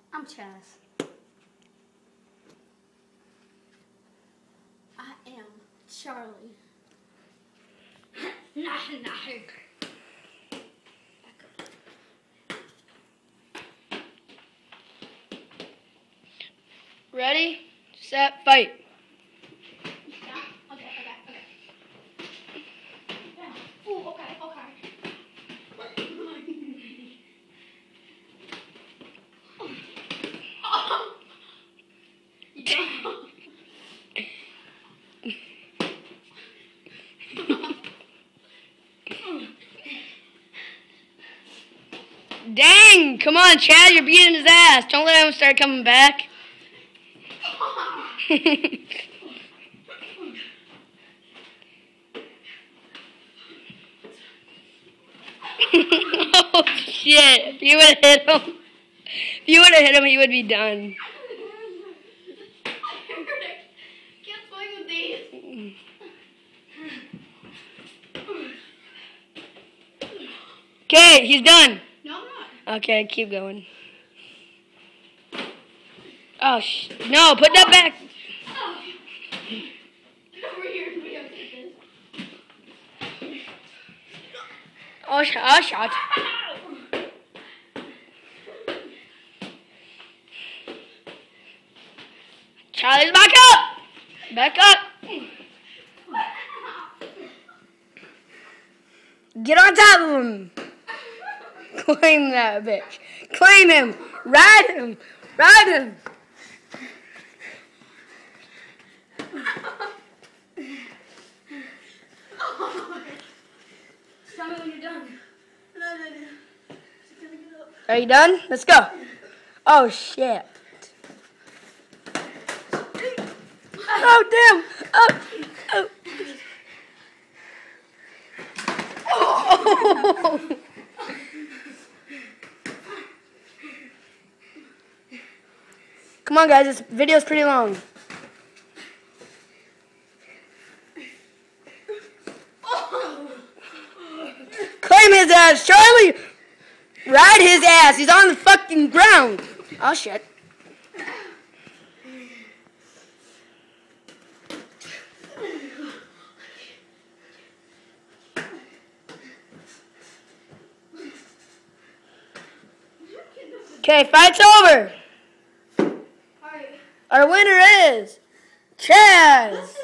I'm Chaz. I am Charlie. No. Ready, set, fight. Okay. Ooh, okay. Dang, come on, Chad, you're beating his ass. Don't let him start coming back. Oh, shit. If you would have hit him, he would be done. Can't play with these. Okay, he's done. No, I'm not. Okay, keep going. Oh, no, put that back. Oh. Over here, we don't get this. Oh, shot. Charlie's back up. Back up. Get on top of him. Claim that bitch. Claim him. Ride him. Tell me when you're done. No. Are you done? Let's go. Oh, shit. Oh, damn. Oh. Come on, guys. This video's pretty long. Claim his ass, Charlie! Ride his ass. He's on the fucking ground. Oh, shit. Okay, fight's over. Alright. Our winner is Chaz.